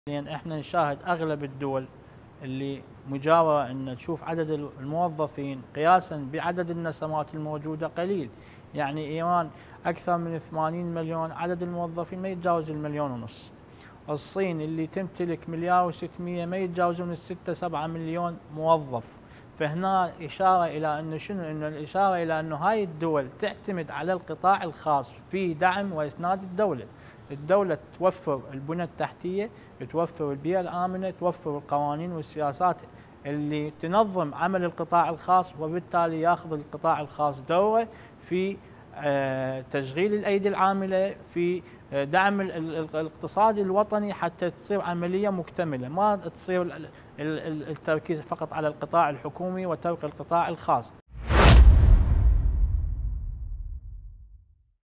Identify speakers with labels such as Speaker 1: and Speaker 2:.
Speaker 1: لأن احنا نشاهد اغلب الدول اللي مجاورة ان تشوف عدد الموظفين قياسا بعدد النسمات الموجودة قليل. يعني ايران اكثر من 80 مليون، عدد الموظفين ما يتجاوز المليون ونص. الصين اللي تمتلك مليار و600 ما يتجاوزون الستة 7 مليون موظف. فهنا إشارة إلى أنه شنو؟ أنه الإشارة إلى أنه هاي الدول تعتمد على القطاع الخاص في دعم وإسناد الدولة. الدولة توفر البنى التحتية، توفر البيئة الآمنة، توفر القوانين والسياسات اللي تنظم عمل القطاع الخاص، وبالتالي ياخذ القطاع الخاص دوره في تشغيل الأيدي العاملة، في دعم الاقتصاد الوطني حتى تصير عملية مكتملة، ما تصير التركيز فقط على القطاع الحكومي وترك القطاع الخاص.